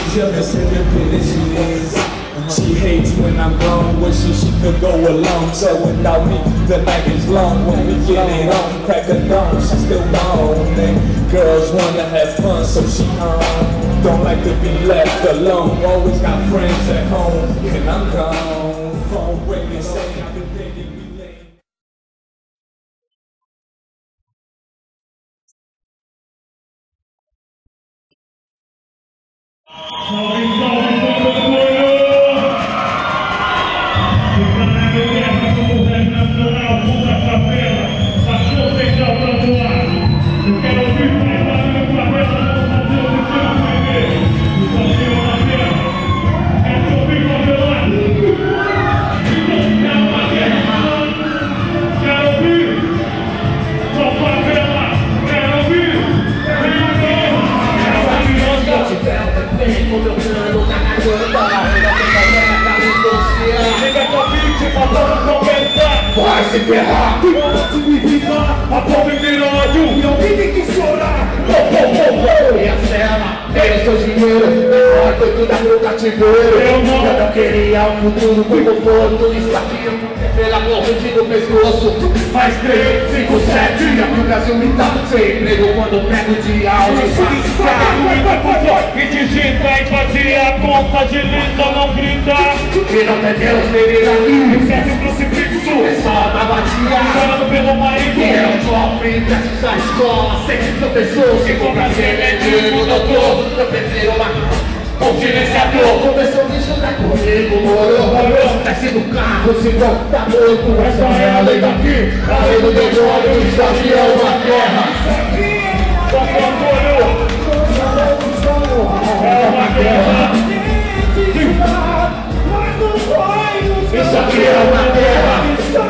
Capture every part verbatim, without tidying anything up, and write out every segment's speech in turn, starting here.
jealous of the bitches. She hates when I'm gone, wishes she could go alone. So without me, the night is long. When we get it on, crack a dawn, she's still gone. And girls wanna have fun, so she home. Don't like to be left alone. Always got friends at home, and I'm gone. Phone ringing, saying I've been thinking we late. Vai se ferrar! Não significa a pobre virou ódio e alguém tem que chorar! Oh, oh, oh, oh. E a cela, tem o seu dinheiro, menor foi tudo pro cativeiro. Eu não, eu não queria um futuro como for, tudo isso aqui pela corrente do pescoço. Mais três, cinco, sete, aqui o Brasil me dá sem emprego quando pego de áudio. E digita empatia, conta de lista, não grita. E não tem Deus, ele aqui, serve o crucifixo. É só na batia, chorando pelo marido. E é um jovem, prestes à escola, sem professor. Se for pra ser médico, doutor, eu prefiro uma... O silenciador começou a me jogar comigo, moro. Desce do carro, se volta morto. Essa é a lei daqui, a lei do demônio. Isso aqui é uma guerra. É uma guerra. Isso aqui é uma guerra.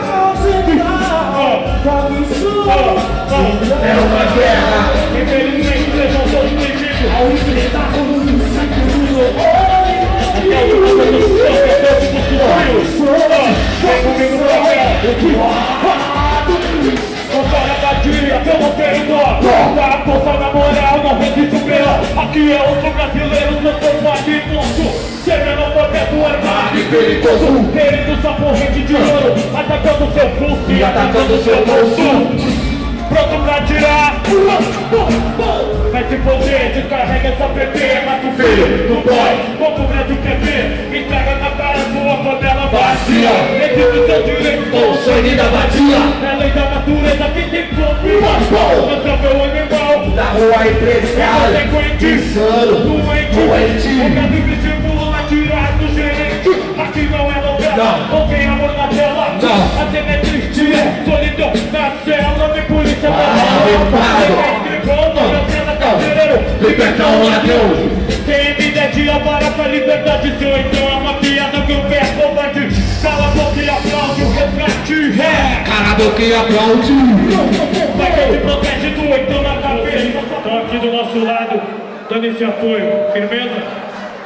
É uma guerra. Infelizmente, vocês não são entendidos. Ao enfrentar como um sangue. Vem comigo pra Compara a batia, eu não tenho dó. Tá força na moral, não resiste o pior. Aqui é outro brasileiro, sou formado e monstro. Chega no projeto armado e perigoso. Querendo sua corrente de ouro, atacando seu pulso e atacando seu bolso. Pronto pra tirar. Vai se foder, descarrega essa P P. Mata o filho do boy, vou pro Brasil Q V. Entrega na cara sua favela vazia. Existe seu direito, o sangue da batia. É lei da natureza, quem tem que cumprir. Você é meu animal da rua empresarial. Consequente, insano, doente, doente. O Brasil me estimula a tirar do gerente. Aqui não é novela, não tem amor na tela. A cena é triste, é solidão na cela. Vem polícia pra lá. Liberta o ladrão. Quem me der dia para pra liberdade. Seu então é uma piada que eu peço covarde. Cala a boca e aplaude o resgate. É, cala a boca e aplaude. Vai quem se protege do então na cabeça. Estão aqui do nosso lado, dando esse apoio. Firmeza?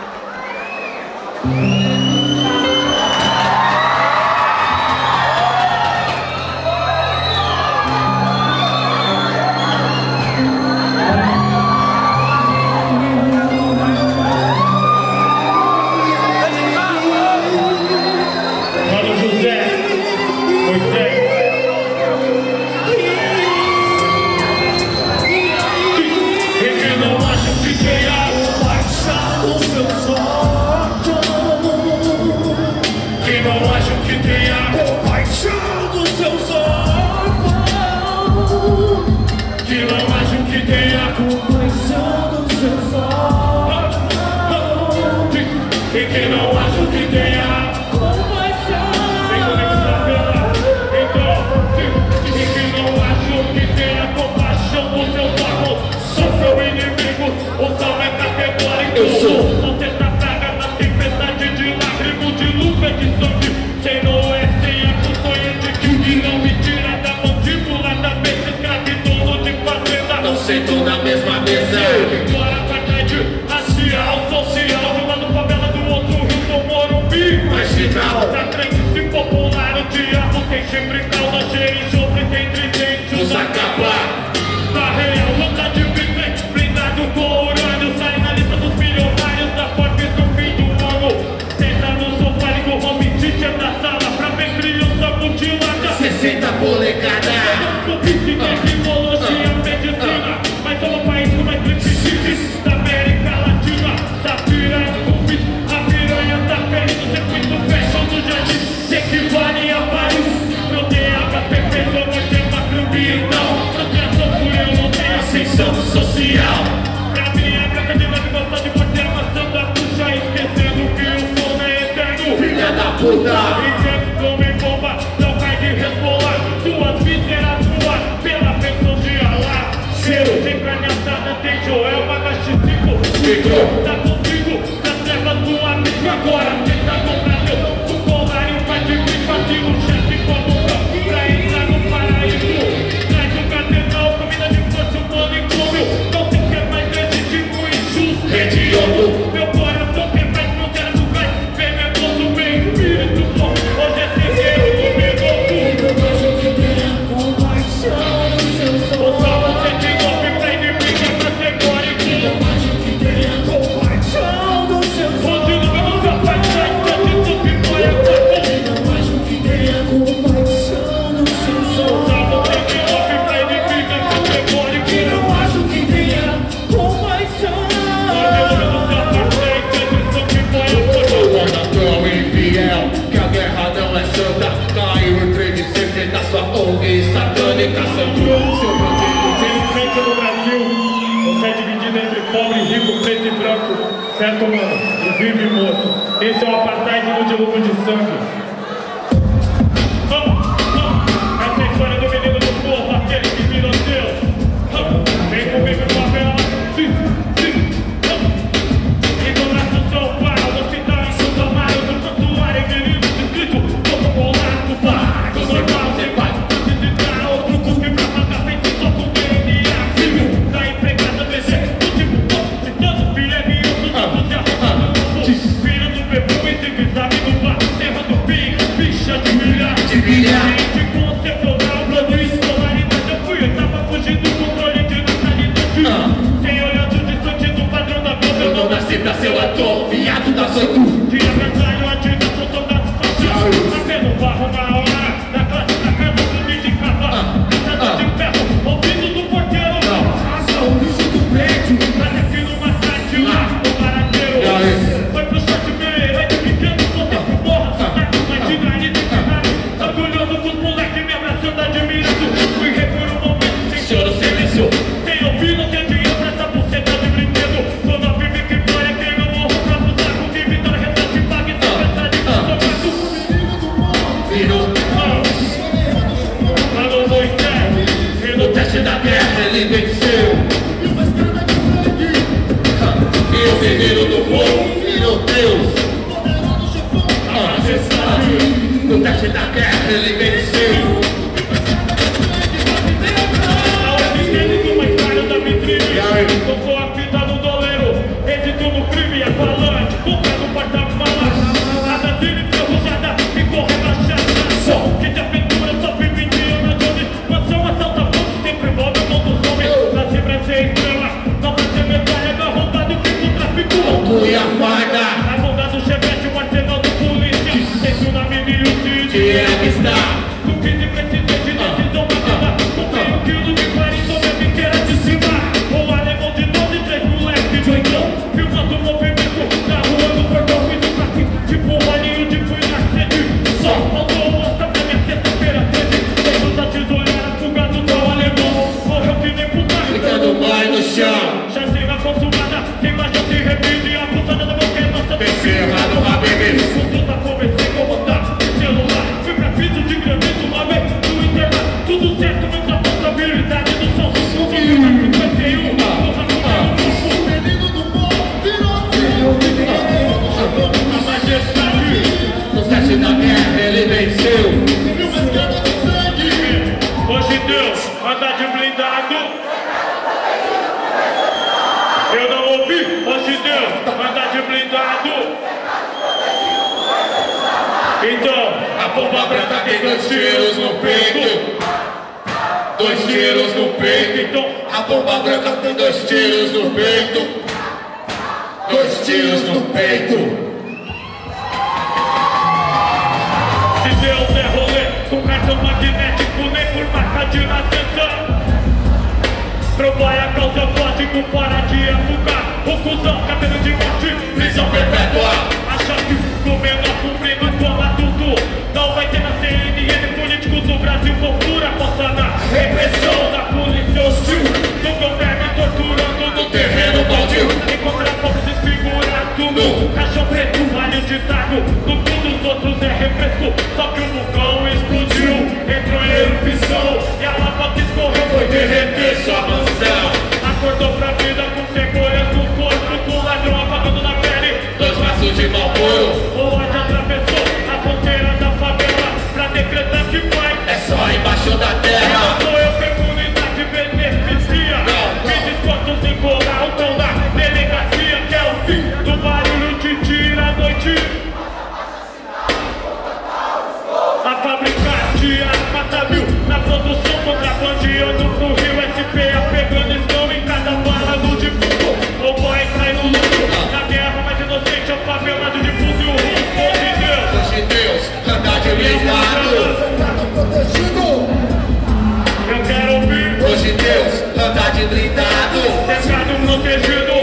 Sentou na mesma mesa. Agora pra tarde, racial, social. De uma no favela do outro, Rio do Morumbi. Marginal, pra crente se popular. O diabo tem chifre, calda, cheia e chofre. Tem tridente, usa capa. Da real, luta de viver. Blindado com urânio. Sai na lista dos milionários da forma. celestial. Pra minha branca de neve gosta de bater amassando a puxa, esquecendo que o sono é eterno. Filha da puta. E sempre come bomba, não cai de resbolar. Suas vísceras voar pela bênção de Alá. Cheiro de carne assada tem Joel, Magashi cinco. Tá contigo, nas trevas do amigo. Agora tenta comprar teu sucolar e um pai de mim fazia um chefe como cão pra entrar no paraíso. Traz o cardenal, comida de força, um manicômio. Não sei o que é mais esse tipo injusto. Hediondo. Meu coração quer mais no zero do gás. Venenoso, bem espírito bom. Hoje é cegueiro luminoso. O sol você te golpe pra inimigo é categórico. Hoje no meu capaz sai tanto isso que foi a coisa. O sol você te golpe pra inimigo é categórico. Tão infiel, que a guerra não é santa. Caiu em frente sempre da sua O N G satânica. Sangrou seu bandido. Infelizmente no Brasil, você é dividido entre pobre, rico, preto e branco. Certo, mano? E vivo e morto. Esse é o apartheid no dilúvio de sangue. Vamos, vamos. Essa é a história do menino do povo, aquele que virou Deus. Vamos. Vem comigo em favela. Sim, sim. Vamos. Encontrar o seu pai, no hospital em Santo Amaro, no santuário, menino escrito, todo bolado, pá. Do normal, você vai visitar outro cuspe pra pagar feito só com D N A. Filho da empregada do executivo, todo filho é meu, tudo se arrumando. Filho do bebê, esse exame no bar, terra do pinho, ficha de milhar. De milhar. Gente concepcional, plano escolaridade, eu fui, eu tava fugindo do controle de natalidade. Sem olhando distante do padrão da vida, Eu não nasci pra ser o ator, viado da Santu. tinha verdade, atira, sou soldado facial. Apenas barro na hora, da classe da casa do sindicato. Casa de ferro, ouvido do porteiro. Ação, lixo do prédio. Mas aqui no massacre, lá, o barateiro. Foi pro short meio, aí de pequeno, voltei pro morro. Soldado, mas de nariz e cenário. Orgulhoso com os moleques, me abraçando, admirando. Fui repor um momento, sem Choro silêncio. sem ouvir, não tem dinheiro pra essa buceta de brinquedo. Toda vive que glória, quem não morro pra abusar. Com que vitória, restante paga e sem pensar de consomato. Virou Alô, Moisés, e no no teste da guerra, ele venceu. E o menino do povo virou Deus. A majestade. No teste da guerra, ele venceu. Aonde teve uma história da vitrine. E aí? Não sou a fita no doleiro, êxito no crime, a falante, compra no porta-malas. Nada de enferrujada, ficou rebaixada. Só que te aventura, só vive de Indiana Jones. Mansão, assalta, ponto, sempre envolve o mundo dos homens. Nasci pra ser estrela, não pra ser medalha, não roubado, que o tráfico. Tu e a farda. A bondade do chevette, o arsenal do polícia. Tem tsunami e o Cid. De é que está. Com crise precisa de decisão batida. Com meio quilo de farinha sobre a biqueira de cima. O alemão de doze, três moleque de oitão. Filmando o movimento na rua do portão. Fiz um café, tipo um olhinho de fui na sede. Só faltou mostra pra minha sexta-feira treze. Todos a tesourada, fugado do alemão. Morreu que nem puta. Ficando mais no chão. Chacina consumada, imagem se repite. A pulsada da boca é nossa. Pensei errado, Habibis. Consulta, comecei a comandar celular. Fui pra piso de granito, uma vez no intervalo. Tudo certo, mas a possibilidade do som. cinquenta e um, porra, Menino do povo virou Deus. A majestade. No teste da guerra, ele venceu. E uma escada de sangue. hoje Deus, anda de blindado. Eu não ouvi, hoje Deus, anda de blindado. Então, A bomba branca tem dois tiros no peito. Dois tiros no peito. então, A bomba branca tem dois tiros no peito. Dois tiros no peito. se Deus é rolê, com cartão magnético, nem por marca de nascença. Trabalha, causa código, para de afogar. O cuzão, cabelo de morte, Prisão perpétua. acha que comendo, cumprindo como adulto. Não vai ter na C N N político do Brasil, cultura, posta na repressão da polícia hostil. Do governo torturando ditado, no mundo os outros é refresco. Só que o vulcão explodiu, entrou em erupção e a lava que escorreu foi derreter sua mansão. Acordou pra vida com cegonhas no corpo, com o ladrão apagando na pele dois maços de Marlboro. O ódio atravessou a fronteira da favela pra decretar que vai é só embaixo da terra. Sou eu que comunidade beneficia. Me diz quantos Nicolau estão na delegacia, que é o fim do barulho que tira a noite. A fábrica de arma tá mil na produção, contrabandeando pro Rio S P A, pegando escão em cada bala do defunto. O boy sai no luto, na guerra mais inocente é o favelado de fuzil russo. Hoje Deus, hoje Deus, andar de blindado, eu quero ouvir. hoje Deus, andar de blindado, Cercado protegido.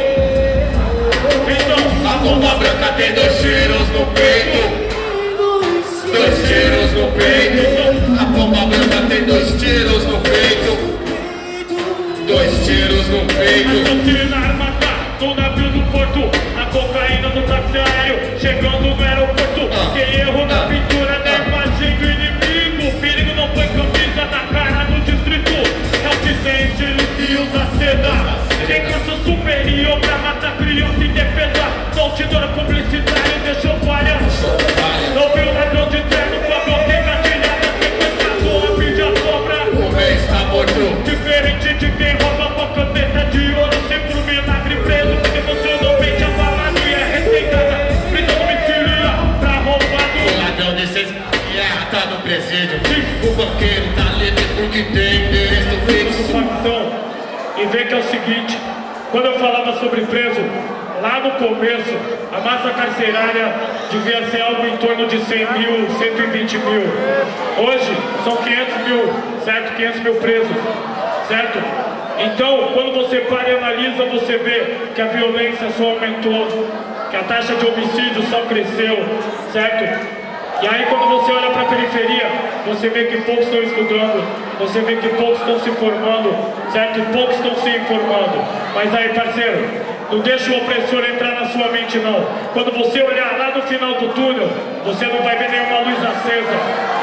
Então a bomba branca tem dois tiros no peito. Dois tiros no peito. A bomba branca tem dois tiros no peito. Dois tiros no a peito. doutrina armada no navio do porto, a cocaína no táxi aéreo, chegando no aeroporto. Quem errou na pintura da imagem do inimigo. O perigo não foi camisa na cara do distrito. É o que sente, ele que usa seda. Tem curso superior pra matar criança em defesa. Soltidora publicitária deixou falha. Não viu ladrão de terno com a boca engatilhada, sequestrador, pede a cobra. O rei está morto. Diferente de quem rouba uma caneta de ouro, sempre um milagre preso, porque emocionalmente abalado e é respeitada. Prisão domiciliar pra O roubado. ladrão de seis guerra tá no presídio. O banqueiro tá livre porque tem endereço fixo. Facção. E vê que é o seguinte, quando eu falava sobre preso, lá no começo, a massa carcerária devia ser algo em torno de cem mil, cento e vinte mil. Hoje são quinhentos mil, certo? quinhentos mil presos, certo? Então, quando você para e analisa, você vê que a violência só aumentou, que a taxa de homicídio só cresceu, certo? E aí quando você olha para a periferia, você vê que poucos estão estudando, você vê que poucos estão se formando, certo? E poucos estão se informando. Mas aí, parceiro, não deixa o opressor entrar na sua mente, não. Quando você olhar lá no final do túnel, você não vai ver nenhuma luz acesa.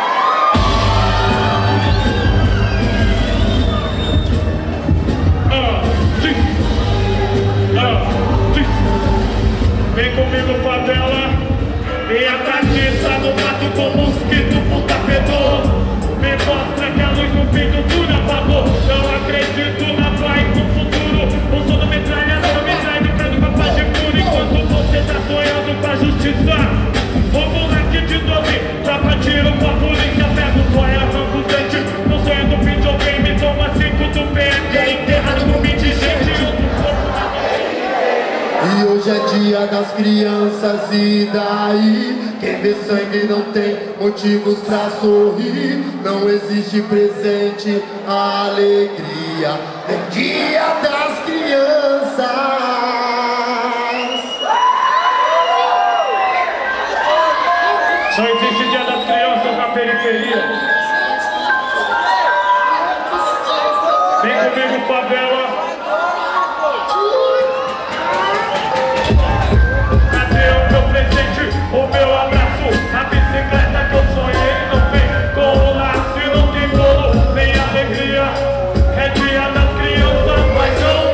Ah, sim. Ah, sim. Vem comigo, favela. Meia cabeça no mato com mosquito, puta fedor. Me mostra que a luz no fim do túnel apagou. Não acredito na paz no futuro. O som da metralhadora me traz de frente pra paz de furo. Enquanto você tá sonhando com a justiça, o moleque de doze, tropa tiro com a polícia, pega o zóio, arranca os dentes. No sonho do videogame, toma cinco do P M, é enterrado no mid de gente. E hoje é dia das crianças, e daí? Quem vê sangue não tem motivos pra sorrir. Não existe presente, alegria. É dia das crianças. Só existe dia das crianças na periferia. Vem comigo, favela. O meu abraço, a bicicleta que eu sonhei não vem com o laço e não tem bolo, nem alegria. É dia das crianças, mas não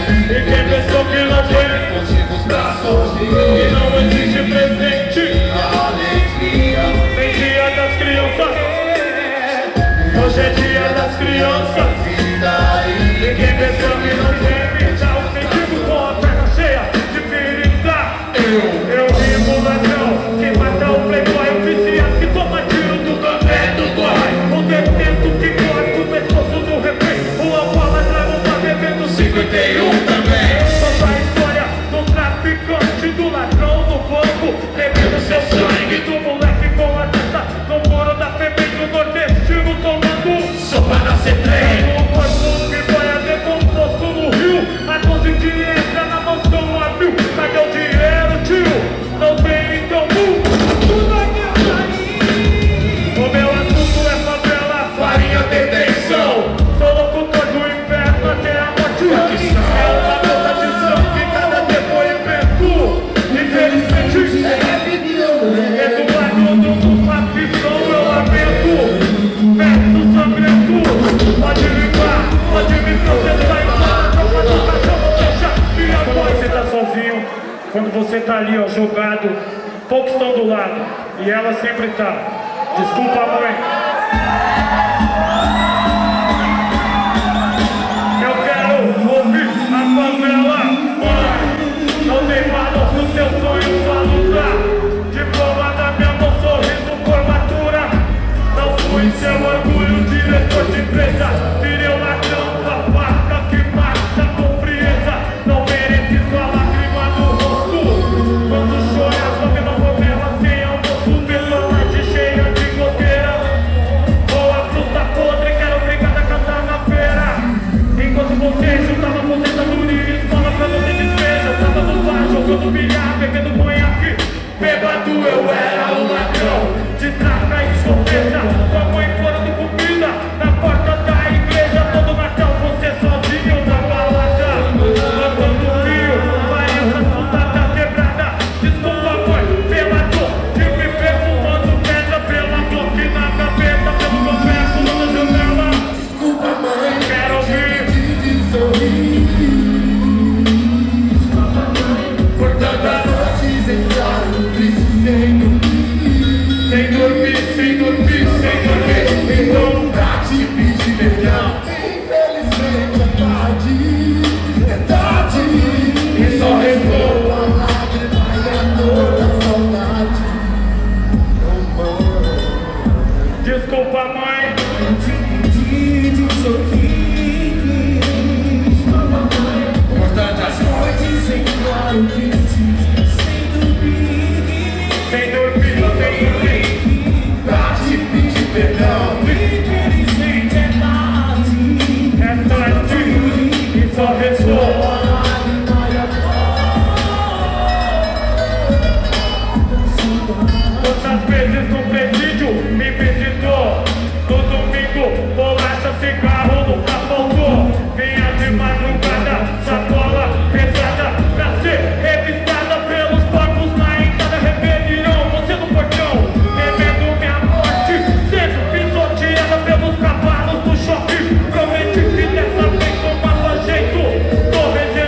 E quem pensou que não tem motivos pra sorrir, e não existe presente, alegria. nem dia das crianças. Hoje é dia das crianças. E quem pensou que não tem, me dá um sentido com a perna cheia de ferida. Eu, eu rimo ladrão, que mata o playboy, o viciado que toma tiro do café do boy, o detento que corre pro pescoço do refém, o alcoólatra não tá bebendo cinquenta e um também. Conta a história do traficante, do ladrão do banco, bebendo seu sangue, do moleque com a testa no muro da F E B E M, do nordestino tomando sopa na C três. O corpo que vai a decomposto no rio, a doze de entra na mansão a mil. Cadê o dinheiro, tio? Não tem então mu. Tudo aqui é farinha. O meu assunto é favela, farinha, detenção. Sou locutor do inferno até a morte. É uma gota de sangue cada depoimento. Infelizmente, é do barulho do facção, eu lamento. Verso sangrento, pode limpar, pode me processar e falar. Não pode cachorro, deixa minha voz. Você tá sozinho, quando você tá ali, ó, jogado, poucos estão do lado, e ela sempre tá. Desculpa, mãe. Eu quero ouvir a favela, mãe. Não tem valor nos seus sonhos pra lutar. Diploma da minha mão, sorriso, formatura. Não fui seu orgulho, diretor de empresa. Virei o ladrão da faca que mata com frieza. Não merece sua lágrima no rosto. Quando chora, sobe na favela sem almoço. Pelolete cheia de goteira. Boa fruta podre, quero brigada cantar na feira. Enquanto você juntava aposentadoria e escola pra não ter despesa, eu tava no bar jogando bilhar, bebendo conhaque. Bêbado eu era o ladrão de traca e escopeta, com a mãe implorando comida na porta da igreja. Todo Natal você sozinho na balada, matando o rio, farinha putada quebrada. Desculpa, mãe, pela dor de me ver fumando pedra, pela dor que na cabeça, pelo meu pé pulando a janela. Desculpa, mãe, quero ouvir de sorrir. por tantas Noites em claro, triste sem dormir. sem dormir, sem dormir, sem dormir. Então, Pra te pedir perdão. Infelizmente é tarde, é tarde. e só restou A lágrima e a dor da saudade. Oh, mãe, desculpa, mãe. eu te pedi de sorrir. Por tantas noites em claro, triste sem dormir. Sem dormir, sem dormir. Pra te pedir perdão. Infelizmente é tarde, É tarde e só restou. a lágrima e a Quantas vezes no presídio me visitou? No domingo, bolacha, cigarro nunca faltou. Vinha de madrugada, sacola pesada, pra ser revistada pelos corpos na entrada. Rebelião, você no portão, temendo minha morte, sendo pisoteada pelos cavalos do choque. Prometi que dessa vez tomava jeito. Tô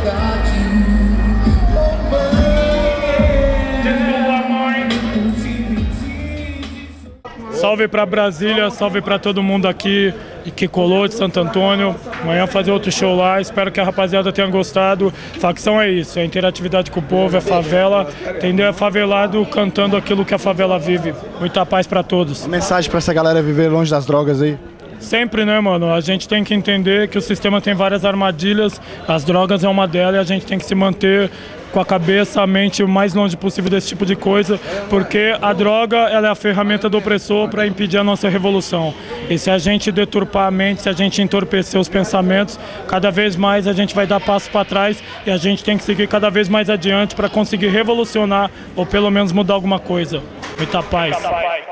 verdade. Oh, mãe. Salve pra Brasília, salve pra todo mundo aqui que colou de Santo Antônio. Amanhã fazer outro show lá, espero que a rapaziada tenha gostado. Facção é isso, é interatividade com o povo, é favela, entendeu? É favelado cantando aquilo que a favela vive. Muita paz pra todos. Uma mensagem pra essa galera viver longe das drogas aí? Sempre, né, mano? A gente tem que entender que o sistema tem várias armadilhas, as drogas é uma delas e a gente tem que se manter com a cabeça, a mente o mais longe possível desse tipo de coisa, porque a droga ela é a ferramenta do opressor para impedir a nossa revolução. E se a gente deturpar a mente, se a gente entorpecer os pensamentos, cada vez mais a gente vai dar passos para trás e a gente tem que seguir cada vez mais adiante para conseguir revolucionar ou pelo menos mudar alguma coisa. Muita paz.